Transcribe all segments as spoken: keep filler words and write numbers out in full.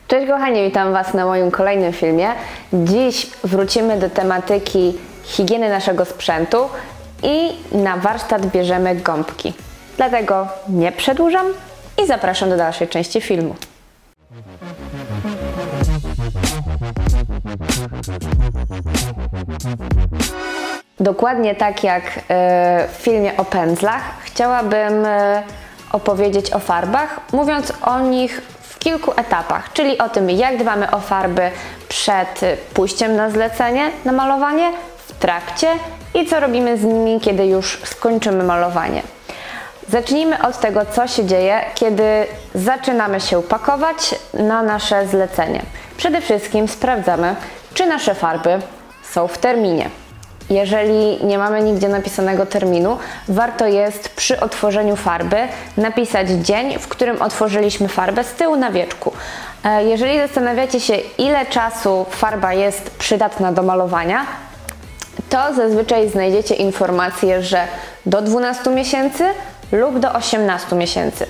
Cześć kochani, witam Was na moim kolejnym filmie. Dziś wrócimy do tematyki higieny naszego sprzętu i na warsztat bierzemy gąbki. Dlatego nie przedłużam i zapraszam do dalszej części filmu. Dokładnie tak jak w filmie o pędzlach, chciałabym opowiedzieć o farbach, mówiąc o nich w kilku etapach, czyli o tym, jak dbamy o farby przed pójściem na zlecenie, na malowanie, w trakcie i co robimy z nimi, kiedy już skończymy malowanie. Zacznijmy od tego, co się dzieje, kiedy zaczynamy się pakować na nasze zlecenie. Przede wszystkim sprawdzamy, czy nasze farby są w terminie. Jeżeli nie mamy nigdzie napisanego terminu, warto jest przy otworzeniu farby napisać dzień, w którym otworzyliśmy farbę z tyłu na wieczku. Jeżeli zastanawiacie się, ile czasu farba jest przydatna do malowania, to zazwyczaj znajdziecie informację, że do dwunastu miesięcy lub do osiemnastu miesięcy.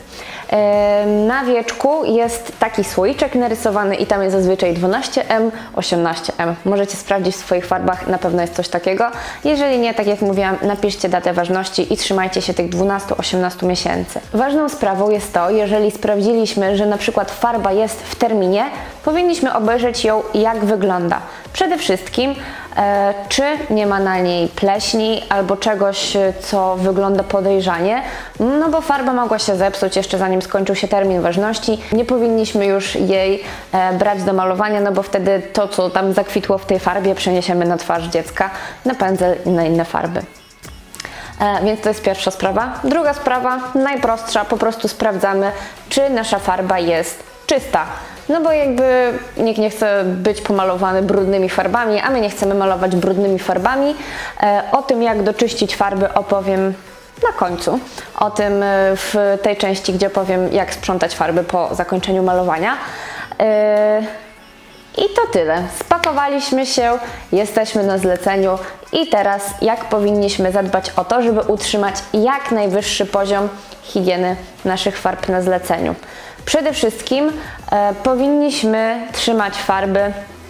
Na wieczku jest taki słoiczek narysowany i tam jest zazwyczaj dwanaście em, osiemnaście em. Możecie sprawdzić w swoich farbach, na pewno jest coś takiego. Jeżeli nie, tak jak mówiłam, napiszcie datę ważności i trzymajcie się tych dwunastu do osiemnastu miesięcy. Ważną sprawą jest to, jeżeli sprawdziliśmy, że na przykład farba jest w terminie, powinniśmy obejrzeć ją, jak wygląda. Przede wszystkim, e, czy nie ma na niej pleśni albo czegoś, co wygląda podejrzanie, no bo farba mogła się zepsuć jeszcze zanim skończył się termin ważności. Nie powinniśmy już jej e, brać do malowania, no bo wtedy to, co tam zakwitło w tej farbie, przeniesiemy na twarz dziecka, na pędzel i na inne farby. E, więc to jest pierwsza sprawa. Druga sprawa, najprostsza, po prostu sprawdzamy, czy nasza farba jest czysta. No bo jakby nikt nie chce być pomalowany brudnymi farbami, a my nie chcemy malować brudnymi farbami. E, o tym, jak doczyścić farby, opowiem na końcu. O tym w tej części, gdzie powiem, jak sprzątać farby po zakończeniu malowania. E, I to tyle. Spakowaliśmy się, jesteśmy na zleceniu i teraz jak powinniśmy zadbać o to, żeby utrzymać jak najwyższy poziom higieny naszych farb na zleceniu. Przede wszystkim e, powinniśmy trzymać farby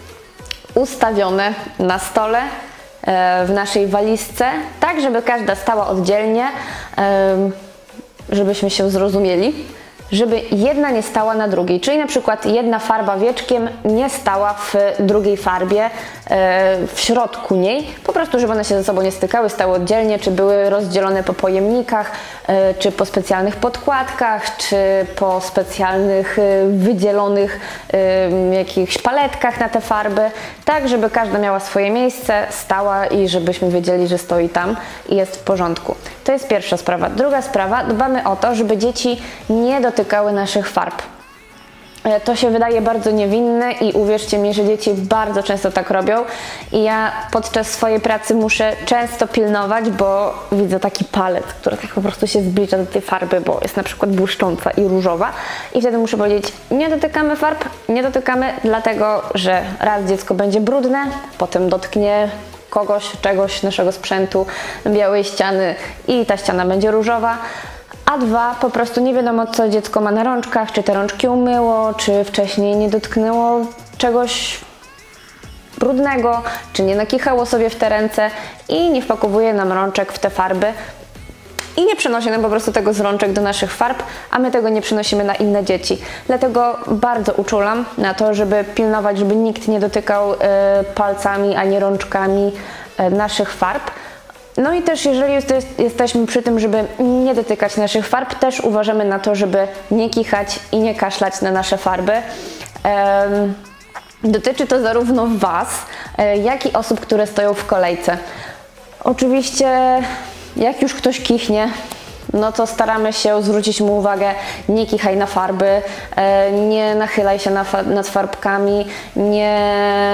ustawione na stole, e, w naszej walizce, tak żeby każda stała oddzielnie, e, żebyśmy się zrozumieli, żeby jedna nie stała na drugiej, czyli na przykład jedna farba wieczkiem nie stała w drugiej farbie, e, w środku niej, po prostu żeby one się ze sobą nie stykały, stały oddzielnie, czy były rozdzielone po pojemnikach, e, czy po specjalnych podkładkach, czy po specjalnych e, wydzielonych e, jakichś paletkach na te farby, tak żeby każda miała swoje miejsce, stała i żebyśmy wiedzieli, że stoi tam i jest w porządku. To jest pierwsza sprawa. Druga sprawa, dbamy o to, żeby dzieci nie dotykały naszych farb. To się wydaje bardzo niewinne i uwierzcie mi, że dzieci bardzo często tak robią i ja podczas swojej pracy muszę często pilnować, bo widzę taki palec, który tak po prostu się zbliża do tej farby, bo jest na przykład błyszcząca i różowa i wtedy muszę powiedzieć, nie dotykamy farb, nie dotykamy, dlatego że raz dziecko będzie brudne, potem dotknie kogoś, czegoś, naszego sprzętu, białej ściany i ta ściana będzie różowa. A dwa, po prostu nie wiadomo, co dziecko ma na rączkach, czy te rączki umyło, czy wcześniej nie dotknęło czegoś brudnego, czy nie nakichało sobie w te ręce i nie wpakowuje nam rączek w te farby i nie przenosi nam po prostu tego z rączek do naszych farb, a my tego nie przenosimy na inne dzieci. Dlatego bardzo uczulam na to, żeby pilnować, żeby nikt nie dotykał y, palcami ani rączkami y, naszych farb. No i też jeżeli jesteś, jesteśmy przy tym, żeby nie dotykać naszych farb, też uważamy na to, żeby nie kichać i nie kaszlać na nasze farby. Ehm, dotyczy to zarówno Was, jak i osób, które stoją w kolejce. Oczywiście jak już ktoś kichnie, no to staramy się zwrócić mu uwagę, nie kichaj na farby, nie nachylaj się nad farbkami, nie,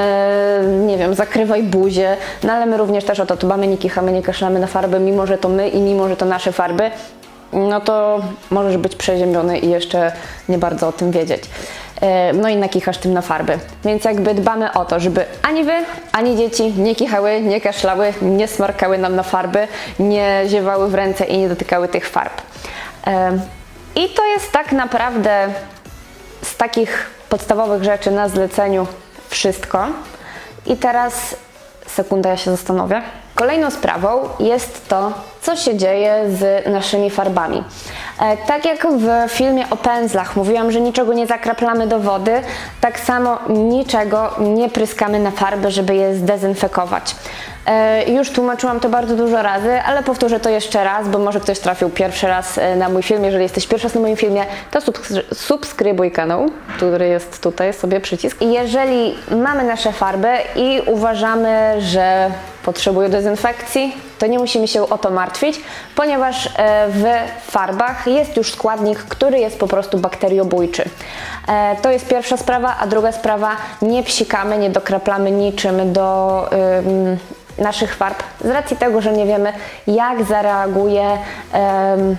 nie wiem, zakrywaj buzię, no ale my również też o to dbamy, nie kichamy, nie kaszlamy na farby, mimo że to my i mimo że to nasze farby, no to możesz być przeziębiony i jeszcze nie bardzo o tym wiedzieć. No i nakichasz tym na farby. Więc jakby dbamy o to, żeby ani Wy, ani dzieci nie kichały, nie kaszlały, nie smarkały nam na farby, nie ziewały w ręce i nie dotykały tych farb. I to jest tak naprawdę z takich podstawowych rzeczy na zleceniu wszystko. I teraz sekunda, ja się zastanowię. Kolejną sprawą jest to, co się dzieje z naszymi farbami. E, tak jak w filmie o pędzlach mówiłam, że niczego nie zakraplamy do wody, tak samo niczego nie pryskamy na farby, żeby je zdezynfekować. E, już tłumaczyłam to bardzo dużo razy, ale powtórzę to jeszcze raz, bo może ktoś trafił pierwszy raz na mój film. Jeżeli jesteś pierwszy raz na moim filmie, to subskrybuj kanał, który jest tutaj, sobie przycisk. I jeżeli mamy nasze farby i uważamy, że potrzebują dezynfekcji, to nie musimy się o to martwić, ponieważ w farbach jest już składnik, który jest po prostu bakteriobójczy. To jest pierwsza sprawa, a druga sprawa, nie psikamy, nie dokraplamy niczym do ym, naszych farb, z racji tego, że nie wiemy, jak zareaguje ym,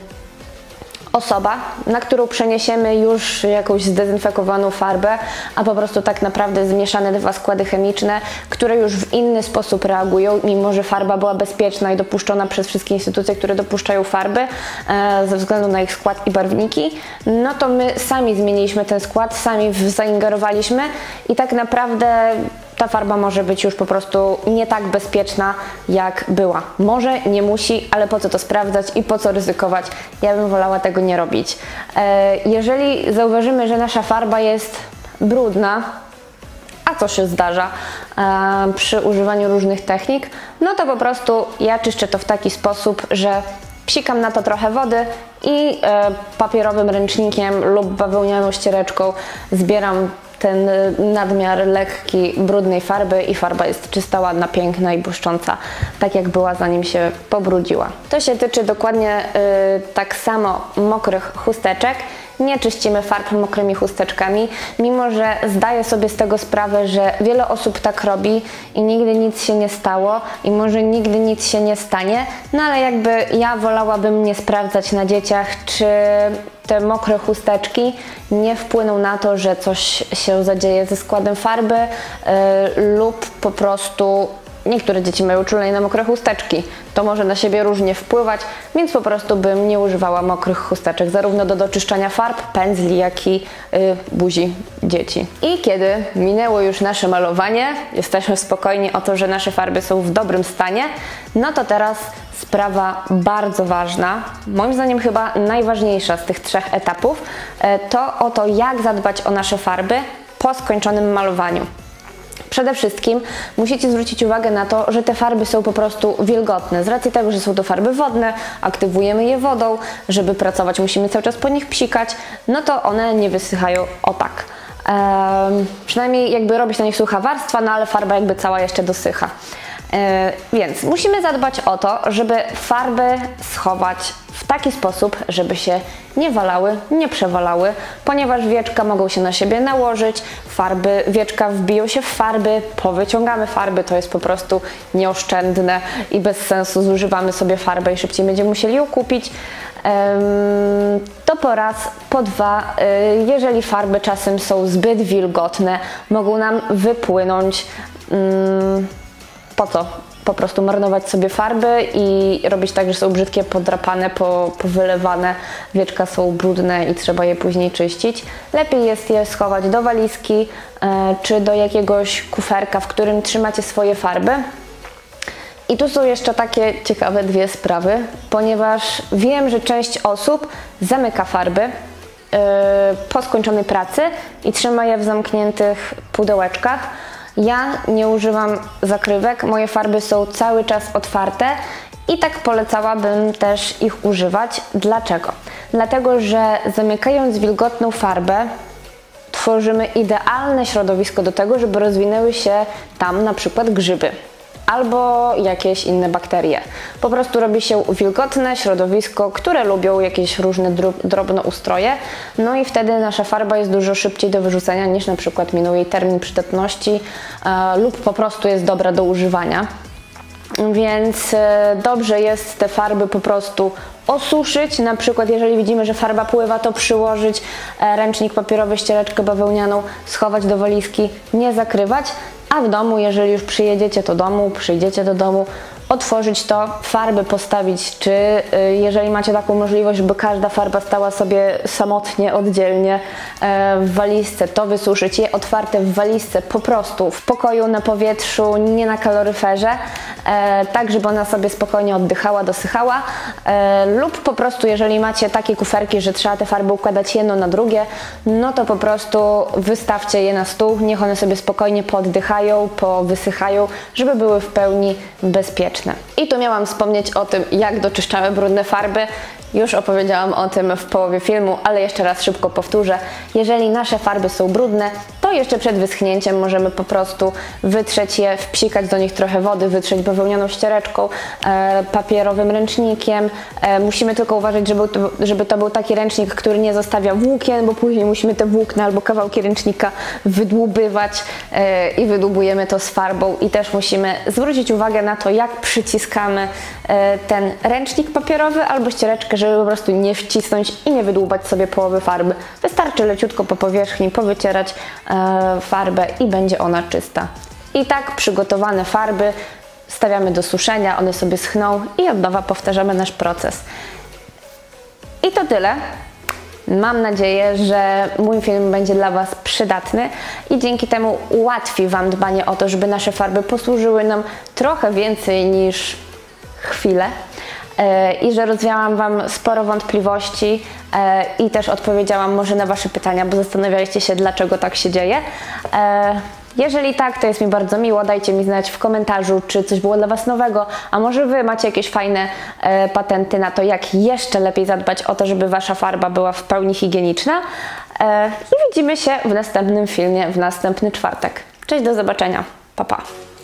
osoba, na którą przeniesiemy już jakąś zdezynfekowaną farbę, a po prostu tak naprawdę zmieszane dwa składy chemiczne, które już w inny sposób reagują, mimo że farba była bezpieczna i dopuszczona przez wszystkie instytucje, które dopuszczają farby e, ze względu na ich skład i barwniki, no to my sami zmieniliśmy ten skład, sami zaingerowaliśmy i tak naprawdę ta farba może być już po prostu nie tak bezpieczna, jak była. Może, nie musi, ale po co to sprawdzać i po co ryzykować? Ja bym wolała tego nie robić. Jeżeli zauważymy, że nasza farba jest brudna, a co się zdarza przy używaniu różnych technik, no to po prostu ja czyszczę to w taki sposób, że psikam na to trochę wody i papierowym ręcznikiem lub bawełnianą ściereczką zbieram ten nadmiar lekki, brudnej farby i farba jest czysta, ładna, piękna i błyszcząca, tak jak była, zanim się pobrudziła. To się tyczy dokładnie y, tak samo mokrych chusteczek. Nie czyścimy farb mokrymi chusteczkami, mimo że zdaję sobie z tego sprawę, że wiele osób tak robi i nigdy nic się nie stało i może nigdy nic się nie stanie, no ale jakby ja wolałabym nie sprawdzać na dzieciach, czy te mokre chusteczki nie wpłyną na to, że coś się zadzieje ze składem farby yy, lub po prostu niektóre dzieci mają uczulenie na mokre chusteczki. To może na siebie różnie wpływać, więc po prostu bym nie używała mokrych chusteczek, zarówno do doczyszczania farb, pędzli, jak i y, buzi dzieci. I kiedy minęło już nasze malowanie, jesteśmy spokojni o to, że nasze farby są w dobrym stanie, no to teraz sprawa bardzo ważna, moim zdaniem chyba najważniejsza z tych trzech etapów, to o to, jak zadbać o nasze farby po skończonym malowaniu. Przede wszystkim musicie zwrócić uwagę na to, że te farby są po prostu wilgotne. Z racji tego, że są to farby wodne, aktywujemy je wodą, żeby pracować musimy cały czas po nich psikać, no to one nie wysychają o tak. Ehm, przynajmniej jakby robić na nich sucha warstwa, no ale farba jakby cała jeszcze dosycha. Ehm, więc musimy zadbać o to, żeby farby schować w taki sposób, żeby się nie walały, nie przewalały, ponieważ wieczka mogą się na siebie nałożyć, farby, wieczka wbiją się w farby, powyciągamy farby, to jest po prostu nieoszczędne i bez sensu, zużywamy sobie farbę i szybciej będziemy musieli ją kupić. To po raz, po dwa, jeżeli farby czasem są zbyt wilgotne, mogą nam wypłynąć. Po co? Po prostu marnować sobie farby i robić tak, że są brzydkie, podrapane, po, powylewane, wieczka są brudne i trzeba je później czyścić. Lepiej jest je schować do walizki e, czy do jakiegoś kuferka, w którym trzymacie swoje farby. I tu są jeszcze takie ciekawe dwie sprawy, ponieważ wiem, że część osób zamyka farby e, po skończonej pracy i trzyma je w zamkniętych pudełeczkach. Ja nie używam zakrywek, moje farby są cały czas otwarte i tak polecałabym też ich używać. Dlaczego? Dlatego, że zamykając wilgotną farbę tworzymy idealne środowisko do tego, żeby rozwinęły się tam na przykład grzyby albo jakieś inne bakterie. Po prostu robi się wilgotne środowisko, które lubią jakieś różne drobnoustroje, no i wtedy nasza farba jest dużo szybciej do wyrzucenia niż na przykład minął jej termin przydatności e, lub po prostu jest dobra do używania. Więc e, dobrze jest te farby po prostu osuszyć, na przykład jeżeli widzimy, że farba pływa, to przyłożyć e, ręcznik papierowy, ściereczkę bawełnianą, schować do walizki, nie zakrywać. A w domu, jeżeli już przyjedziecie do domu, przyjdziecie do domu, otworzyć to, farby postawić, czy y, jeżeli macie taką możliwość, żeby każda farba stała sobie samotnie, oddzielnie e, w walizce, to wysuszyć je otwarte w walizce po prostu w pokoju, na powietrzu, nie na kaloryferze, e, tak żeby ona sobie spokojnie oddychała, dosychała, e, lub po prostu jeżeli macie takie kuferki, że trzeba te farby układać jedno na drugie, no to po prostu wystawcie je na stół, niech one sobie spokojnie pooddychają, powysychają, żeby były w pełni bezpieczne. I tu miałam wspomnieć o tym, jak doczyszczamy brudne farby. Już opowiedziałam o tym w połowie filmu, ale jeszcze raz szybko powtórzę. Jeżeli nasze farby są brudne, to jeszcze przed wyschnięciem możemy po prostu wytrzeć je, wpsikać do nich trochę wody, wytrzeć bawełnianą ściereczką, e, papierowym ręcznikiem. E, musimy tylko uważać, żeby to, żeby to był taki ręcznik, który nie zostawia włókien, bo później musimy te włókna albo kawałki ręcznika wydłubywać e, i wydłubujemy to z farbą. I też musimy zwrócić uwagę na to, jak przyciskamy e, ten ręcznik papierowy albo ściereczkę, żeby po prostu nie wcisnąć i nie wydłubać sobie połowy farby. Wystarczy leciutko po powierzchni powycierać e, farbę i będzie ona czysta. I tak przygotowane farby stawiamy do suszenia, one sobie schną i od nowa powtarzamy nasz proces. I to tyle. Mam nadzieję, że mój film będzie dla Was przydatny i dzięki temu ułatwi Wam dbanie o to, żeby nasze farby posłużyły nam trochę więcej niż chwilę. I że rozwiałam Wam sporo wątpliwości i też odpowiedziałam może na Wasze pytania, bo zastanawialiście się, dlaczego tak się dzieje. Jeżeli tak, to jest mi bardzo miło, dajcie mi znać w komentarzu, czy coś było dla Was nowego, a może Wy macie jakieś fajne patenty na to, jak jeszcze lepiej zadbać o to, żeby Wasza farba była w pełni higieniczna. I widzimy się w następnym filmie w następny czwartek. Cześć, do zobaczenia. Pa, pa.